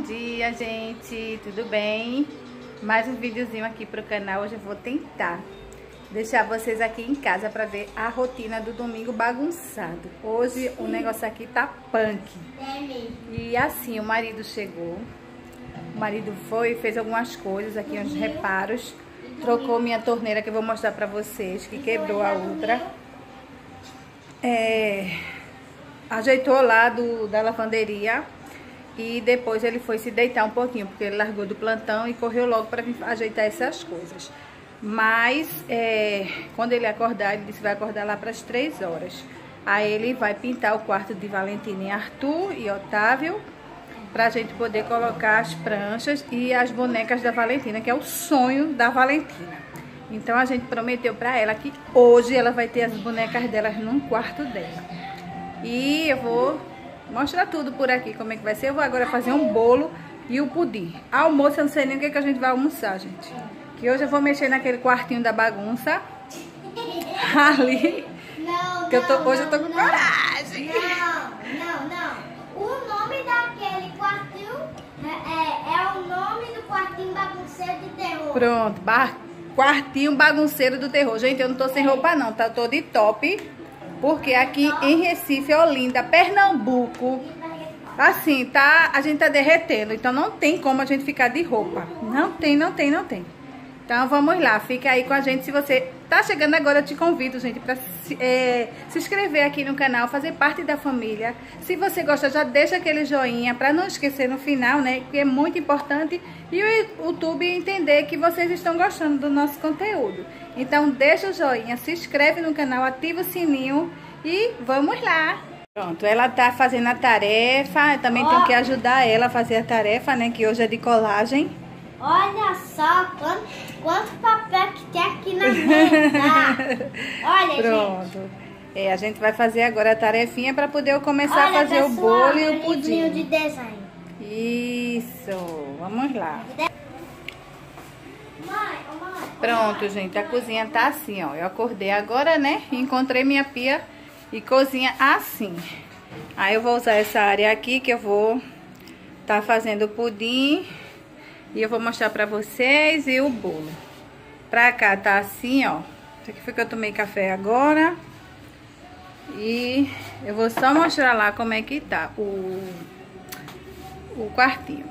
dia, gente, tudo bem? Mais um videozinho aqui pro canal. Hoje eu vou tentar deixar vocês aqui em casa pra ver a rotina do domingo bagunçado. Hoje o negócio aqui tá punk. E assim, o marido chegou, o marido fez algumas coisas aqui, uns reparos, trocou minha torneira, que eu vou mostrar pra vocês, que quebrou a outra. Ajeitou lá da lavanderia. E depois ele foi se deitar um pouquinho, porque ele largou do plantão e correu logo para vir ajeitar essas coisas. Mas, quando ele acordar, ele disse que vai acordar lá para as 3 horas. Aí ele vai pintar o quarto de Valentina e Arthur e Otávio, para a gente poder colocar as pranchas e as bonecas da Valentina, que é o sonho da Valentina. Então a gente prometeu para ela que hoje ela vai ter as bonecas delas num quarto dela. E eu vou mostrar tudo por aqui, como é que vai ser. Eu vou agora fazer um bolo e o pudim. Almoço, eu não sei nem o que a gente vai almoçar, gente. Que hoje eu vou mexer naquele quartinho da bagunça. Ali. Não, que hoje eu tô com coragem. Não. O nome daquele quartinho é o nome do quartinho bagunceiro de terror. Pronto, quartinho bagunceiro do terror. Gente, eu não tô sem roupa não, tá? Eu tô de top. Porque aqui em Recife, Olinda, Pernambuco, assim, tá, a gente tá derretendo. Então não tem como a gente ficar de roupa. Não tem. Então vamos lá, fica aí com a gente. Se você tá chegando agora, eu te convido, gente, pra se inscrever aqui no canal, fazer parte da família. Se você gosta, já deixa aquele joinha, pra não esquecer no final, né, que é muito importante. E o YouTube entender que vocês estão gostando do nosso conteúdo. Então deixa o joinha, se inscreve no canal, ativa o sininho e vamos lá. Pronto, ela tá fazendo a tarefa, eu também tenho que ajudar ela a fazer a tarefa, né, que hoje é de colagem. Olha só quanto papel que tem aqui na mesa. Olha, pronto. Gente. A gente vai fazer agora a tarefinha para poder eu começar a fazer o bolo e o pudim. De desenho. Isso, vamos lá. Mãe. Pronto, gente, a cozinha tá assim, ó. Eu acordei agora, né? Encontrei minha pia e cozinha assim. Aí eu vou usar essa área aqui que eu vou tá fazendo o pudim. E eu vou mostrar pra vocês e o bolo. Pra cá tá assim, ó. Isso aqui foi que eu tomei café agora. E eu vou só mostrar lá como é que tá o quartinho.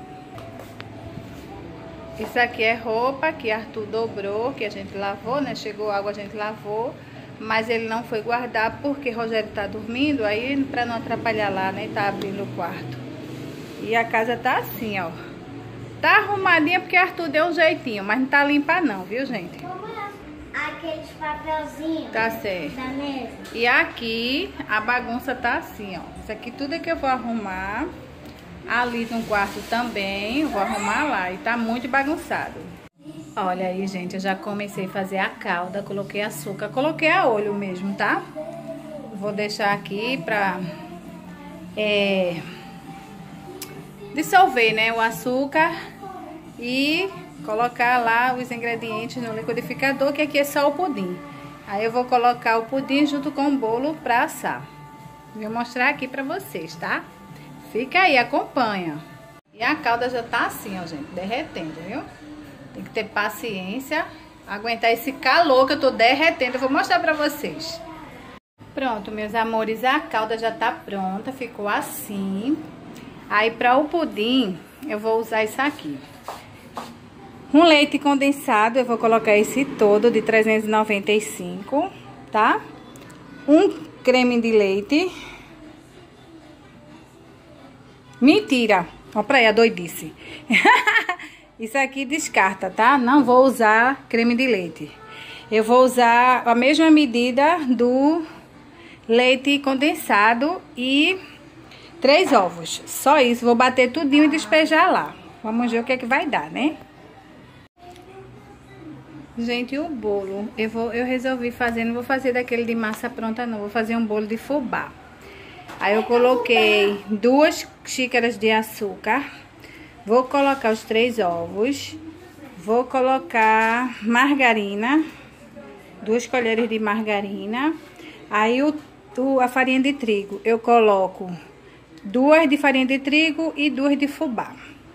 Isso aqui é roupa que Arthur dobrou, que a gente lavou, né? Chegou água, a gente lavou. Mas ele não foi guardar porque Rogério tá dormindo. Aí pra não atrapalhar lá, né? Tá abrindo o quarto. E a casa tá assim, ó. Tá arrumadinha porque Arthur deu um jeitinho, mas não tá limpa não, viu, gente? Como é aqueles papelzinhos tá certo. Da mesa? E aqui a bagunça tá assim, ó. Isso aqui tudo é que eu vou arrumar. Ali no quarto também, eu vou arrumar lá. E tá muito bagunçado. Olha aí, gente, eu já comecei a fazer a calda. Coloquei açúcar, coloquei a olho mesmo, tá? Vou deixar aqui pra dissolver, né, o açúcar e colocar lá os ingredientes no liquidificador, que aqui é só o pudim. Aí eu vou colocar o pudim junto com o bolo pra assar. Vou mostrar aqui pra vocês, tá? Fica aí, acompanha. E a calda já tá assim, ó, gente, derretendo, viu? Tem que ter paciência, aguentar esse calor que eu tô derretendo. Eu vou mostrar pra vocês. Pronto, meus amores, a calda já tá pronta, ficou assim. Aí, para o pudim, eu vou usar isso aqui. Um leite condensado, eu vou colocar esse todo de 395, tá? Um creme de leite. Mentira! Ó pra aí, a doidice. Isso aqui descarta, tá? Não vou usar creme de leite. Eu vou usar a mesma medida do leite condensado e 3 ovos, só isso. Vou bater tudinho e despejar lá. Vamos ver o que é que vai dar, né? Gente, o bolo, eu resolvi fazer, não vou fazer daquele de massa pronta não, vou fazer um bolo de fubá. Aí eu coloquei 2 xícaras de açúcar, vou colocar os 3 ovos, vou colocar margarina, 2 colheres de margarina. Aí a farinha de trigo, eu coloco 2 de farinha de trigo e 2 de fubá.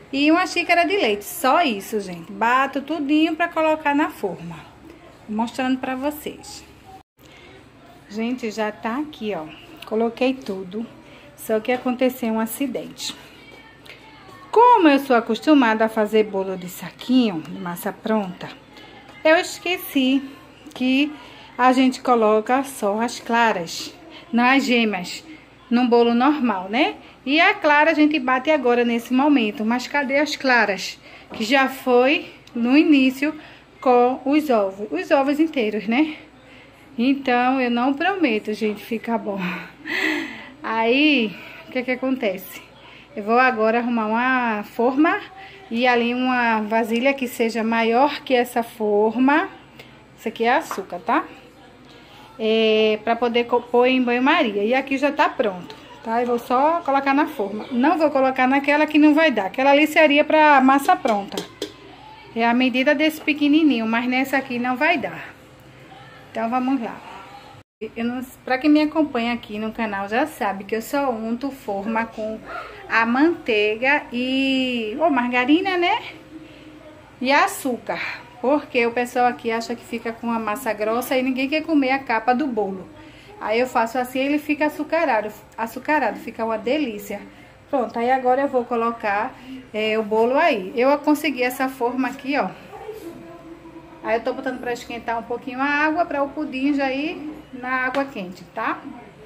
e uma xícara de leite. Só isso, gente. Bato tudinho pra colocar na forma. Mostrando pra vocês. Gente, já tá aqui, ó. Coloquei tudo. Só que aconteceu um acidente. Como eu sou acostumada a fazer bolo de saquinho, de massa pronta, eu esqueci que a gente coloca só as claras, não as gemas, num bolo normal, né? E a clara a gente bate agora nesse momento. Mas cadê as claras? Que já foi no início com os ovos inteiros, né? Então, eu não prometo, gente, fica bom. Aí, o que acontece? Eu vou agora arrumar uma forma e ali uma vasilha que seja maior que essa forma. Isso aqui é açúcar, tá? Pra poder pôr em banho-maria. E aqui já tá pronto, tá? Eu vou só colocar na forma. Não vou colocar naquela que não vai dar. Aquela ali seria pra massa pronta. É a medida desse pequenininho, mas nessa aqui não vai dar. Então, vamos lá. Pra quem me acompanha aqui no canal já sabe que eu só unto forma com a manteiga e margarina, né? E açúcar. Porque o pessoal aqui acha que fica com a massa grossa e ninguém quer comer a capa do bolo. Aí eu faço assim, ele fica açucarado, fica uma delícia. Pronto, aí agora eu vou colocar o bolo aí. Eu consegui essa forma aqui, ó. Aí eu tô botando pra esquentar um pouquinho a água pra o pudim já ir na água quente, tá?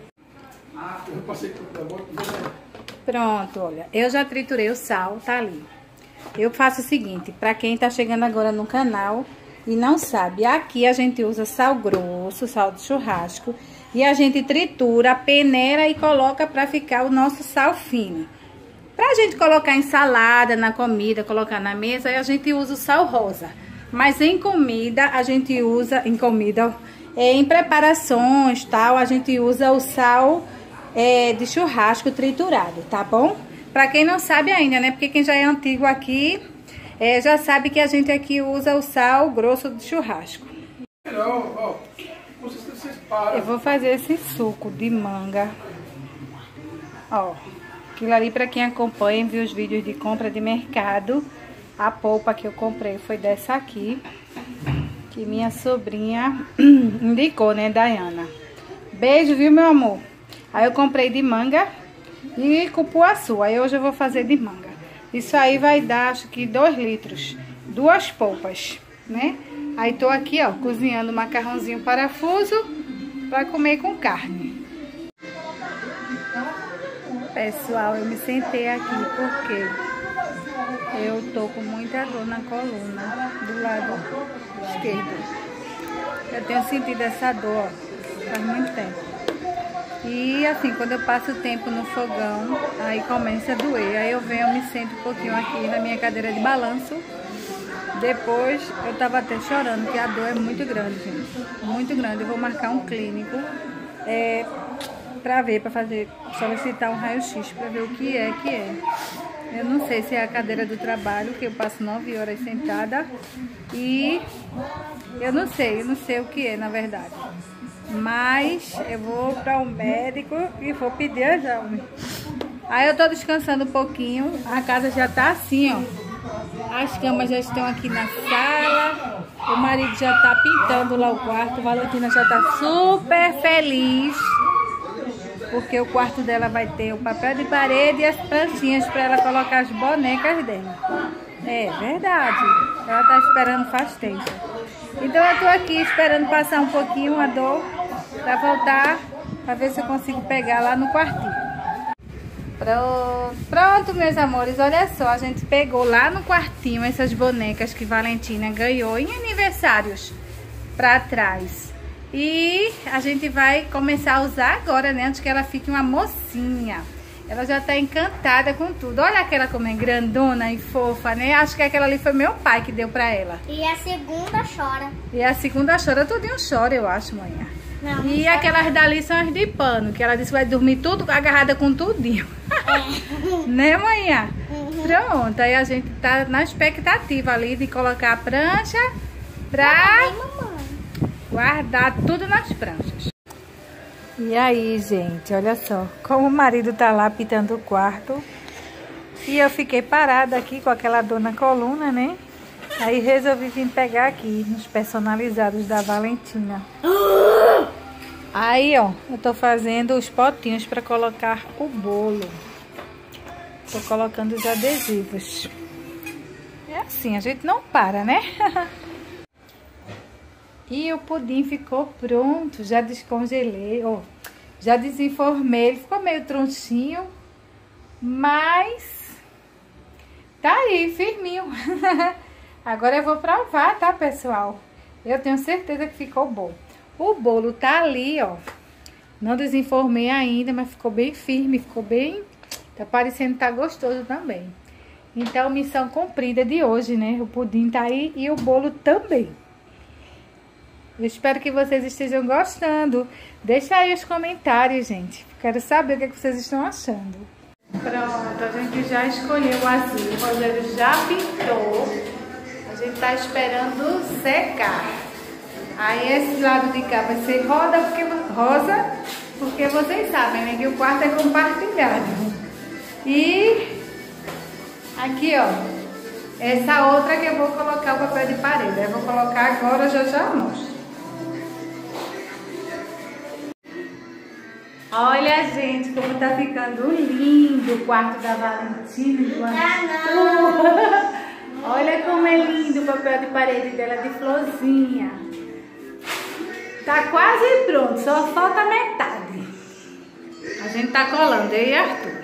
Pronto, olha. Eu já triturei o sal, tá ali. Eu faço o seguinte, pra quem tá chegando agora no canal e não sabe, aqui a gente usa sal grosso, sal de churrasco, e a gente tritura, peneira e coloca pra ficar o nosso sal fino. Pra gente colocar em salada, na comida, colocar na mesa, aí a gente usa o sal rosa. Mas em comida, a gente usa, em preparações, tal, a gente usa o sal de churrasco triturado, tá bom? Pra quem não sabe ainda, né? Porque quem já é antigo aqui, já sabe que a gente aqui usa o sal grosso de churrasco. Eu vou fazer esse suco de manga. Ó, aquilo ali pra quem acompanha e viu os vídeos de compra de mercado. A polpa que eu comprei foi dessa aqui, que minha sobrinha indicou, né, Dayana? Beijo, viu, meu amor? Aí eu comprei de manga e cupuaçu. Aí hoje eu vou fazer de manga. Isso aí vai dar, acho que 2 litros. 2 polpas, né? Aí tô aqui, ó, cozinhando macarrãozinho parafuso pra comer com carne. Pessoal, eu me sentei aqui porque eu tô com muita dor na coluna, do lado esquerdo. Eu tenho sentido essa dor, ó, faz muito tempo. E assim, quando eu passo tempo no fogão, aí começa a doer. Aí eu venho, me sento um pouquinho aqui na minha cadeira de balanço. Depois eu tava até chorando, porque a dor é muito grande, gente. Muito grande. Eu vou marcar um clínico pra ver, pra solicitar um raio-x, pra ver o que é. Eu não sei se é a cadeira do trabalho, que eu passo 9 horas sentada. E eu não sei o que é, na verdade. Mas eu vou para o médico e vou pedir exame. Aí eu tô descansando um pouquinho. A casa já tá assim, ó. As camas já estão aqui na sala. O marido já tá pintando lá o quarto. A Valentina já tá super feliz, porque o quarto dela vai ter o papel de parede e as plantinhas para ela colocar as bonecas dela. É verdade. Ela tá esperando faz tempo. Então eu tô aqui esperando passar um pouquinho a dor pra voltar, pra ver se eu consigo pegar lá no quartinho. Pronto, meus amores, olha só, a gente pegou lá no quartinho essas bonecas que Valentina ganhou em aniversários pra trás. E a gente vai começar a usar agora, né, antes que ela fique uma mocinha. Ela já tá encantada com tudo. Olha aquela como é grandona e fofa, né? Acho que aquela ali foi meu pai que deu pra ela. E a segunda chora. E a segunda chora, tudinho chora, eu acho, manhã. Não, e não aquelas não. dali são as de pano, que ela disse que vai dormir tudo agarrada com tudinho. Né, manhã? Uhum. Pronto, aí a gente tá na expectativa ali de colocar a prancha pra guardar tudo nas pranchas. E aí, gente, olha só, como o marido tá lá pintando o quarto, E eu fiquei parada aqui com aquela dor na coluna, né? Aí resolvi vir pegar aqui nos personalizados da Valentina. Aí, ó, eu tô fazendo os potinhos para colocar o bolo. Tô colocando os adesivos. É assim, a gente não para, né? E o pudim ficou pronto, já descongelei, ó. Já desenformei, ele ficou meio tronchinho, mas tá aí, firminho. Agora eu vou provar, tá, pessoal? Eu tenho certeza que ficou bom. O bolo tá ali, ó. Não desenformei ainda, mas ficou bem firme, ficou bem... Tá parecendo que tá gostoso também. Então, missão cumprida de hoje, né? O pudim tá aí e o bolo também. Eu espero que vocês estejam gostando. Deixa aí os comentários, gente. Quero saber o que vocês estão achando. Pronto, a gente já escolheu o azul. O Rogério já pintou. A gente tá esperando secar. Aí esse lado de cá vai ser rosa, porque vocês sabem, né? Que o quarto é compartilhado. E aqui, ó. Essa outra que eu vou colocar o papel de parede. Eu vou colocar agora, já mostro. Olha, gente, como tá ficando lindo o quarto da Valentina. Olha como é lindo o papel de parede dela de florzinha. Tá quase pronto, só falta metade. A gente tá colando, eu e Arthur.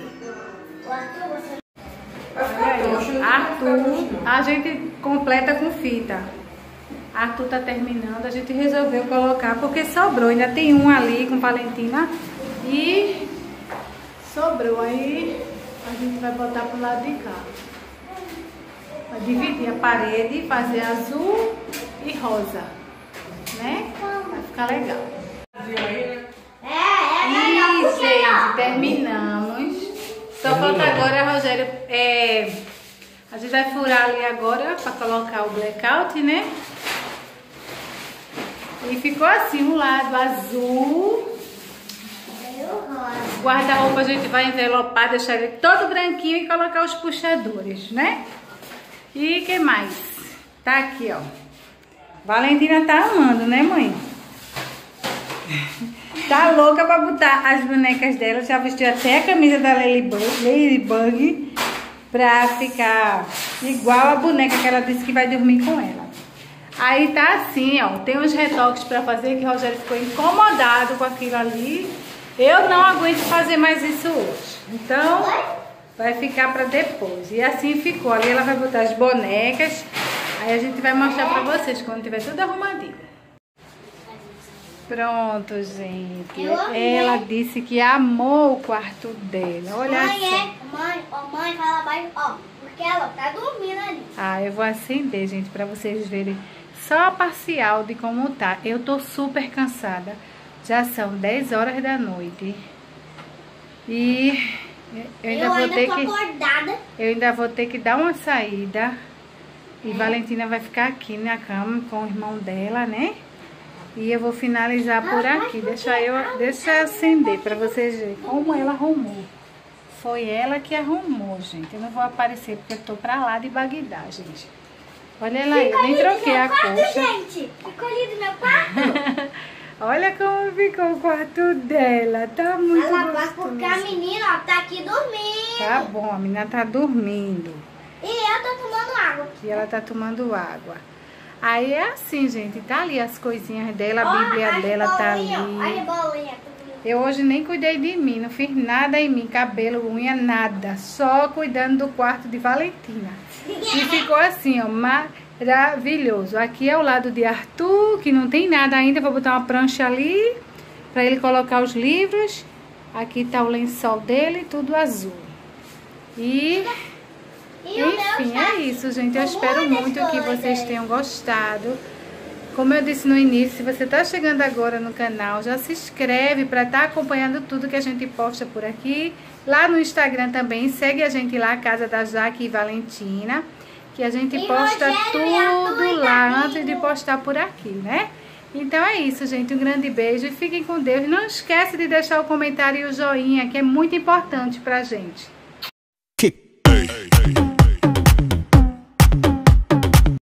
Arthur, a gente completa com fita. Arthur tá terminando, a gente resolveu colocar porque sobrou. Ainda tem um ali com Valentina. E sobrou, aí a gente vai botar pro lado de cá. Vai dividir a parede, fazer azul e rosa, né? Vai ficar legal. E, gente, terminamos. Só falta agora, Rogério, a gente vai furar ali agora pra colocar o blackout, né? E ficou assim, um lado azul. O guarda-roupa a gente vai envelopar, deixar ele todo branquinho e colocar os puxadores, né? E que mais? Tá aqui, ó. Valentina tá amando, né, mãe? Tá louca pra botar as bonecas dela. Já vestiu até a camisa da Ladybug pra ficar igual a boneca que ela disse que vai dormir com ela. Aí tá assim, ó. Tem uns retoques pra fazer que o Rogério ficou incomodado com aquilo ali. Eu não aguento fazer mais isso hoje. Então, vai ficar pra depois. E assim ficou. Ali ela vai botar as bonecas. Aí a gente vai mostrar pra vocês quando tiver tudo arrumadinho. Pronto, gente. Ela disse que amou o quarto dela. Olha só. Mãe, fala mais, ó. Porque ela tá dormindo ali. Ah, eu vou acender, gente, pra vocês verem só a parcial de como tá. Eu tô super cansada. Já são 10 horas da noite. E eu ainda vou ter que dar uma saída. E Valentina vai ficar aqui na cama com o irmão dela, né? E eu vou finalizar por aqui. Deixa eu acender pra vocês verem como ela arrumou. Foi ela que arrumou, gente. Eu não vou aparecer porque eu tô pra lá de Bagdá, gente. Olha ela aí, eu nem troquei a coxa. Gente, ficou lindo meu quarto. Olha como ficou o quarto dela. Tá muito gostoso. Porque a menina, ó, tá aqui dormindo. Tá bom, a menina tá dormindo. E eu tô tomando água. E ela tá tomando água. Aí é assim, gente. Tá ali as coisinhas dela, a Bíblia dela tá ali. Olha a bolinha. Eu hoje nem cuidei de mim, não fiz nada em mim. Cabelo, unha, nada. Só cuidando do quarto de Valentina. E ficou assim, ó, maravilhoso. Aqui é o lado de Arthur, que não tem nada ainda. Vou botar uma prancha ali pra ele colocar os livros. Aqui tá o lençol dele, tudo azul. E enfim, é isso, gente. Eu espero muito que vocês tenham gostado. Como eu disse no início, se você tá chegando agora no canal, já se inscreve para estar acompanhando tudo que a gente posta por aqui. Lá no Instagram também, segue a gente lá, Casa da Jaque e Valentina, que a gente posta tudo lá antes de postar por aqui, né? Então é isso, gente. Um grande beijo e fiquem com Deus. Não esquece de deixar o comentário e o joinha, que é muito importante pra gente.